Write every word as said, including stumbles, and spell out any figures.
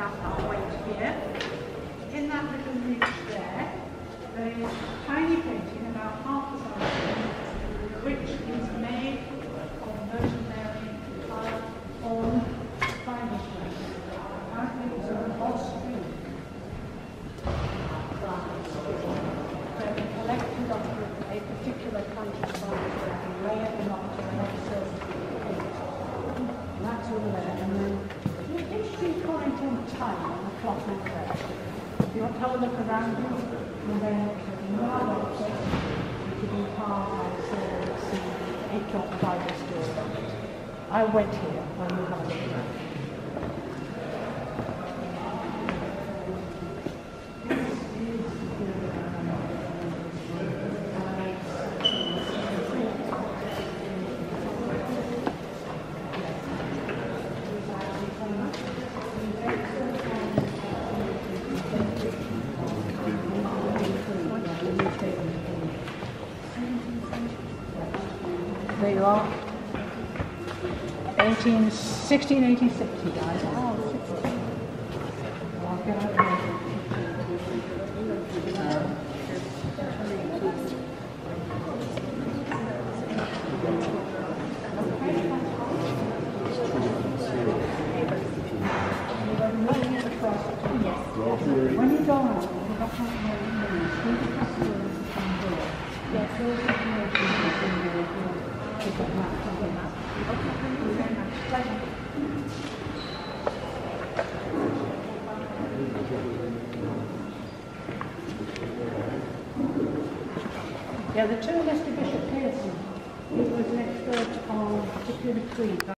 have that weight here. In that little niche there, there is a tiny painting about half the size, which is made of Virgin Mary colour on vinyl plate. Apparently it was an Austrian collected of a particular kind of vinyl plate and layered them up to make certain paint. And that's all there. And then an interesting comment on time on the cloth in there. If you want to have a look around you, and then another object, you could be part of the eight o'clock Bible story. I went here when you have a look around. There you are. eighteen, sixteen eighty-six, you guys. Oh, sixteen. I'll get out there. When you go out, you have to have Yes, those information is in the to get mapped on the map. Okay, thank you very much. Pleasure. Yeah, the two Mister Bishop Pearson, he was an expert on particular creed.